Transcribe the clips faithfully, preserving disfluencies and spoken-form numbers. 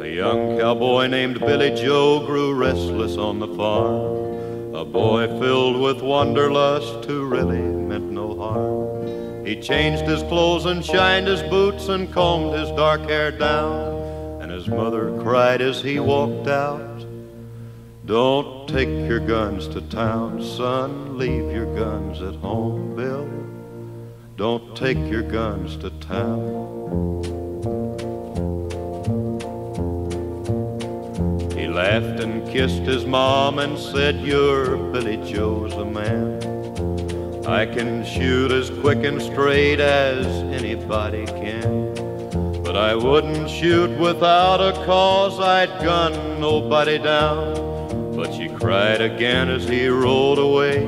young cowboy named Billy Joe grew restless on the farm, a boy filled with wanderlust who really meant no harm. He changed his clothes and shined his boots and combed his dark hair down, and his mother cried as he walked out, "Don't take your guns to town, son, leave your guns at home, Bill. Don't take your guns to town." He laughed and kissed his mom and said, "You're Billy Joe's the man. I can shoot as quick and straight as anybody can, but I wouldn't shoot without a cause, I'd gun nobody down." But she cried again as he rolled away,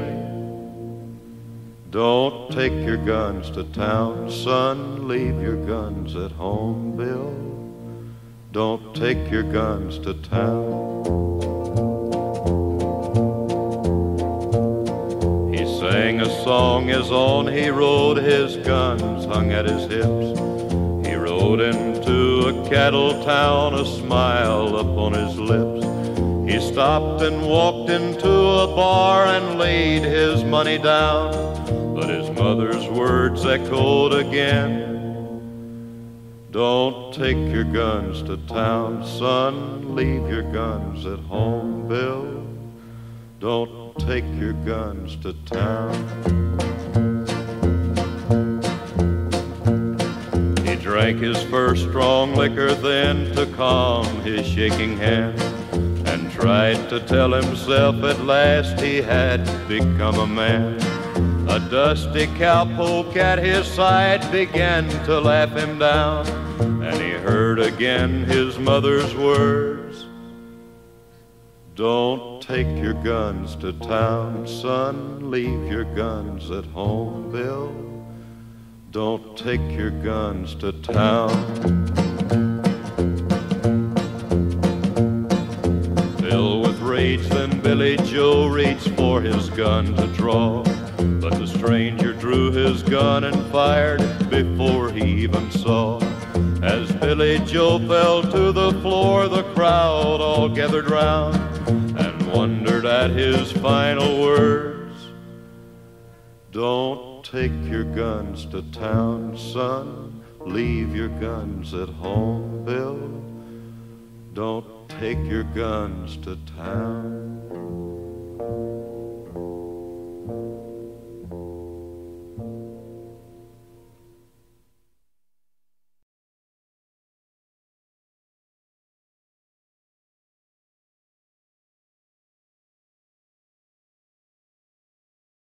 "Don't take your guns to town, son, leave your guns at home, Bill. Don't take your guns to town." He sang a song as on he rode, his guns hung at his hips. He rode into a cattle town, a smile upon his lips. He stopped and walked into a bar and laid his money down, but his mother's words echoed again, "Don't take your guns to town, son, leave your guns at home, Bill. Don't take your guns to town." He drank his first strong liquor then to calm his shaking hand, and tried to tell himself at last he had become a man. A dusty cowpoke at his side began to laugh him down, and he heard again his mother's words, "Don't take your guns to town, son, leave your guns at home, Bill. Don't take your guns to town." Filled with rage, then Billy Joe reached for his gun to draw, but the stranger drew his gun and fired before he even saw. As Billy Joe fell to the floor, the crowd all gathered round and wondered at his final words, "Don't take your guns to town, son, leave your guns at home, Bill. Don't take your guns to town."